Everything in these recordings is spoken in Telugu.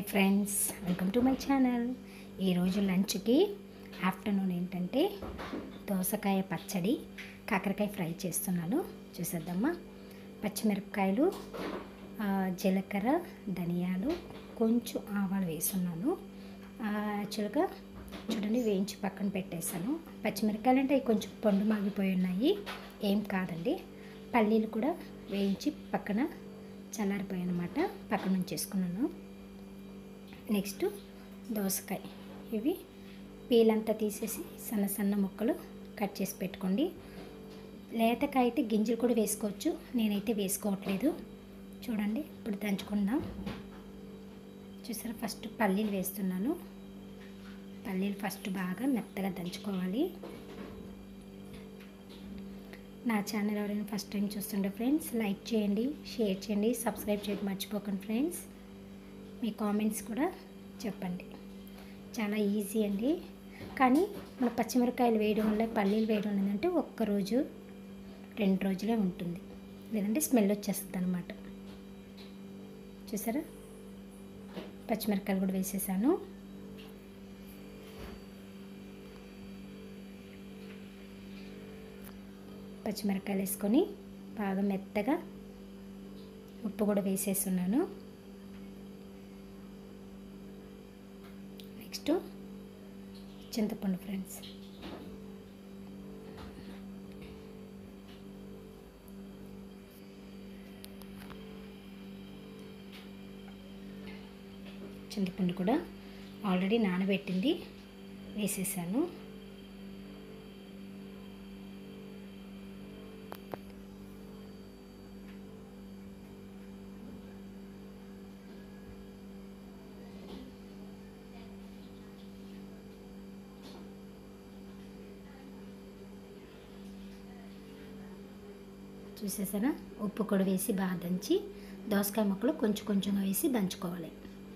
Friends, welcome to my channel. ఈరోజు లంచ్కి ఆఫ్టర్నూన్ ఏంటంటే దోసకాయ పచ్చడి, కాకరకాయ ఫ్రై చేస్తున్నాను. చూసేద్దామా. పచ్చిమిరపకాయలు, జీలకర్ర, ధనియాలు, కొంచెం ఆవాలు వేస్తున్నాను. యాక్చువల్గా చూడండి, వేయించి పక్కన పెట్టేశాను. పచ్చిమిరపకాయలు అంటే కొంచెం పండు మాగిపోయి ఉన్నాయి, ఏం కాదండి. పల్లీలు కూడా వేయించి పక్కన చల్లారిపోయాయి అన్నమాట, పక్కన ఉంచేసుకున్నాను. నెక్స్ట్ దోసకాయ, ఇవి పీలంతా తీసేసి సన్న సన్న ముక్కలు కట్ చేసి పెట్టుకోండి. లేతకాయ అయితే గింజలు కూడా వేసుకోవచ్చు, నేనైతే వేసుకోవట్లేదు. చూడండి, ఇప్పుడు దంచుకుందాం. చూసారా, ఫస్ట్ పల్లీలు వేస్తున్నాను. పల్లీలు ఫస్ట్ బాగా మెత్తగా దంచుకోవాలి. నా ఛానల్ ఎవరైనా ఫస్ట్ టైం చూస్తుంటే ఫ్రెండ్స్, లైక్ చేయండి, షేర్ చేయండి, సబ్స్క్రైబ్ చేయడం మర్చిపోకండి ఫ్రెండ్స్. మీ కామెంట్స్ కూడా చెప్పండి. చాలా ఈజీ అండి. కానీ మన పచ్చిమిరపకాయలు వేయడం వల్ల, పల్లీలు వేయడం ఏంటంటే ఒక్కరోజు 2 రోజులే ఉంటుంది, లేదంటే స్మెల్ వచ్చేస్తుంది అన్నమాట. చూసారా, పచ్చిమిరపకాయలు కూడా వేసేసాను. పచ్చిమిరపకాయలు వేసుకొని బాగా మెత్తగా ఉప్పు కూడా వేసేస్తున్నాను. నెక్స్ట్ చింతపండు ఫ్రెండ్స్, చింతపండు కూడా ఆల్రెడీ నానబెట్టింది వేసేసాను. చూసేసారా, ఉప్పు కూడా వేసి బాగా దంచి, దోసకాయ ముక్కలు కొంచెం కొంచెంగా వేసి దంచుకోవాలి.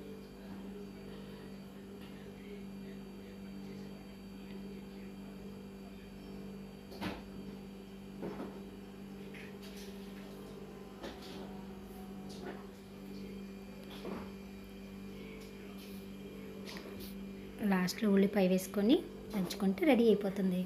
లాస్ట్లో ఉల్లిపాయ వేసుకొని దంచుకుంటే రెడీ అయిపోతుంది.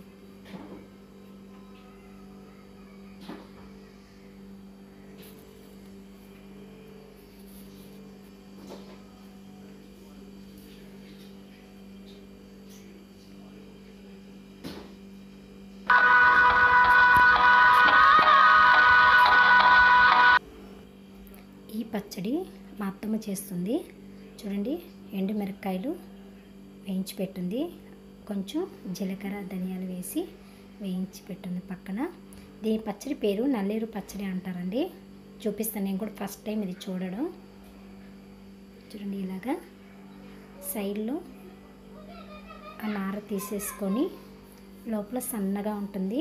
ఈ పచ్చడి మా అత్తమ్మ చేస్తుంది. చూడండి, ఎండు మిరపకాయలు వేయించి పెట్టింది, కొంచెం జీలకర్ర ధనియాలు వేసి వేయించి పెట్టింది పక్కన. దీని పచ్చడి పేరు నల్లేరు పచ్చడి అంటారండి. చూపిస్తాను, నేను కూడా ఫస్ట్ టైం ఇది చూడడం. చూడండి, ఇలాగా సైడ్లో ఆ నార తీసేసుకొని లోపల సన్నగా ఉంటుంది,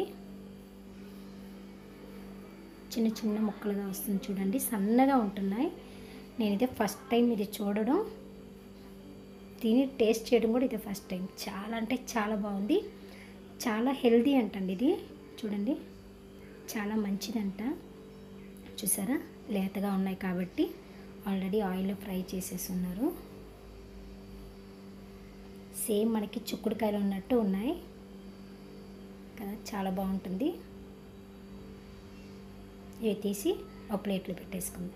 చిన్న చిన్న ముక్కలుగా వస్తుంది. చూడండి, సన్నగా ఉంటున్నాయి. నేను ఇదే ఫస్ట్ టైం ఇది చూడడం, తిని టేస్ట్ చేయడం కూడా ఇదే ఫస్ట్ టైం. చాలా అంటే చాలా బాగుంది, చాలా హెల్దీ అంటండి ఇది. చూడండి, చాలా మంచిదంట. చూసారా, లేతగా ఉన్నాయి కాబట్టి ఆల్రెడీ ఆయిల్లో ఫ్రై చేసేసి ఉన్నారు. సేమ్ మనకి చిక్కుడుకాయలు ఉన్నట్టు ఉన్నాయి కదా, చాలా బాగుంటుంది. ఇవి తీసి ఒక ప్లేట్లో పెట్టేసుకుందాం.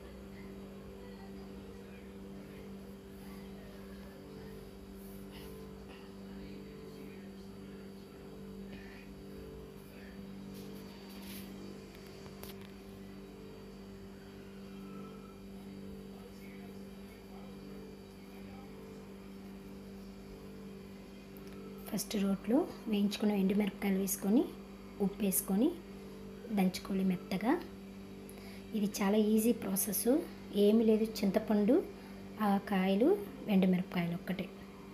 ఫస్ట్ రోట్లో వేయించుకున్న ఎండుమిరపకాయలు వేసుకొని ఉప్పు వేసుకొని దంచుకోవాలి మెత్తగా. ఇది చాలా ఈజీ ప్రాసెస్, ఏమీ లేదు. చింతపండు, ఆ కాయలు, ఎండుమిరపకాయలు ఒక్కటే.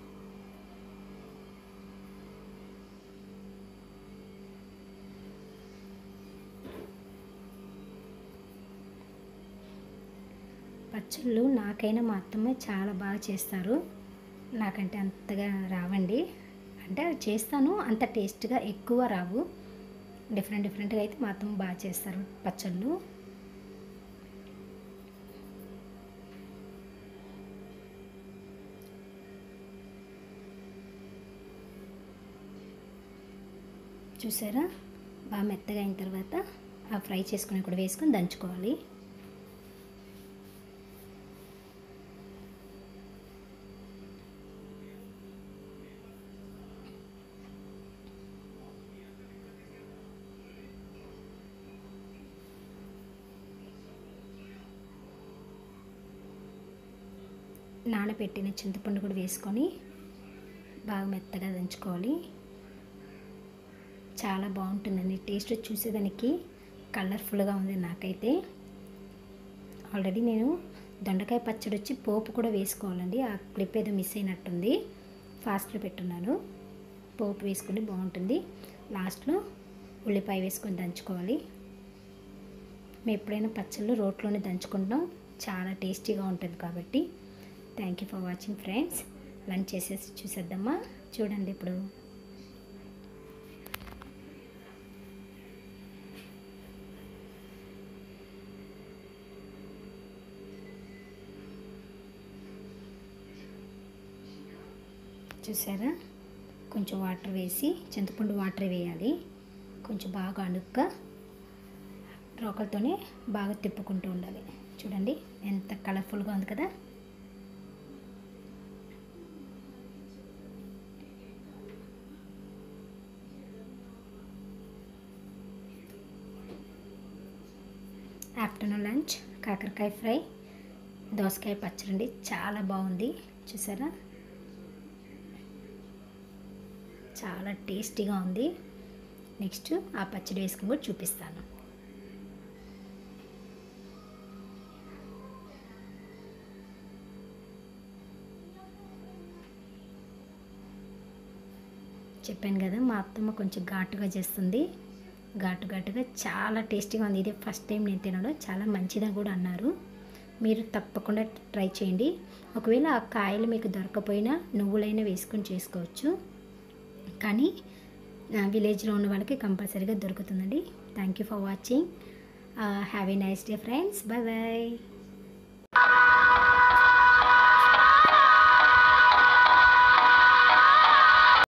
పచ్చళ్ళు నాకైనా మా అత్తమ్మ చాలా బాగా చేస్తారు, నాకంటే అంతగా రావండి. అంటే చేస్తాను, అంత టేస్ట్గా ఎక్కువ రావు. డిఫరెంట్గా అయితే మా అత్తమ్మ బాగా చేస్తారు పచ్చళ్ళు. చూసారా, బాగా మెత్తగా అయిన తర్వాత ఆ ఫ్రై చేసుకుని కూడా వేసుకొని దంచుకోవాలి. నానబెట్టిన చింతపండు కూడా వేసుకొని బాగా మెత్తగా దంచుకోవాలి. చాలా బాగుంటుందండి టేస్ట్. చూసేదానికి కలర్ఫుల్గా ఉంది నాకైతే. ఆల్రెడీ నేను దొండకాయ పచ్చడి వచ్చి పోపు కూడా వేసుకోవాలండి. ఆ క్లిప్ ఏదో మిస్ అయినట్టుంది, ఫాస్ట్లో పెట్టున్నాను. పోపు వేసుకుని బాగుంటుంది. లాస్ట్లో ఉల్లిపాయ వేసుకొని దంచుకోవాలి. మేము ఎప్పుడైనా పచ్చళ్ళు రోట్లోనే దంచుకుంటాం, చాలా టేస్టీగా ఉంటుంది కాబట్టి. Thank you for watching friends. Lunch చేసేసి చూసేద్దామా. చూడండి ఇప్పుడు చూసారా, కొంచెం వాటర్ వేసి, చింతపండు వాటర్ వేయాలి. కొంచెం బాగా అణుగ్గా రోకలతోనే బాగా తిప్పుకుంటూ ఉండాలి. చూడండి ఎంత కలర్ఫుల్గా ఉంది కదా. ఆఫ్టర్నూన్ లంచ్ కాకరకాయ ఫ్రై, దోసకాయ పచ్చడి చాలా బాగుంది. చూసారా, చాలా టేస్టీగా ఉంది. నెక్స్ట్ ఆ పచ్చడి వేసుకుని కూడా చూపిస్తాను. చెప్పాను కదా, మా అత్తమ్మ కొంచెం ఘాటుగా చేస్తుంది. ఘాటుగా చాలా టేస్టీగా ఉంది. ఇదే ఫస్ట్ టైం నేను తినడం, చాలా మంచిదని కూడా అన్నారు. మీరు తప్పకుండా ట్రై చేయండి. ఒకవేళ ఆ కాయలు మీకు దొరకపోయినా నువ్వులైనా వేసుకొని చేసుకోవచ్చు, కానీ విలేజ్లో ఉన్న వాళ్ళకి కంపల్సరీగా దొరుకుతుందండి. Thank you for watching. Have a nice day friends. Bye bye.